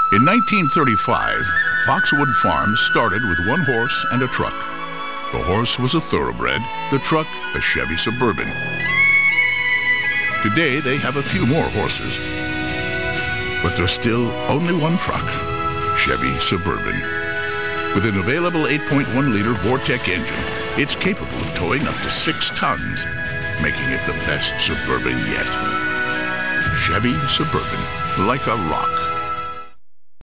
In 1935, Foxwood Farm started with one horse and a truck. The horse was a thoroughbred, the truck a Chevy Suburban. Today they have a few more horses, but there's still only one truck, Chevy Suburban. With an available 8.1-liter Vortec engine, it's capable of towing up to 6 tons, making it the best Suburban yet. Chevy Suburban, like a rock.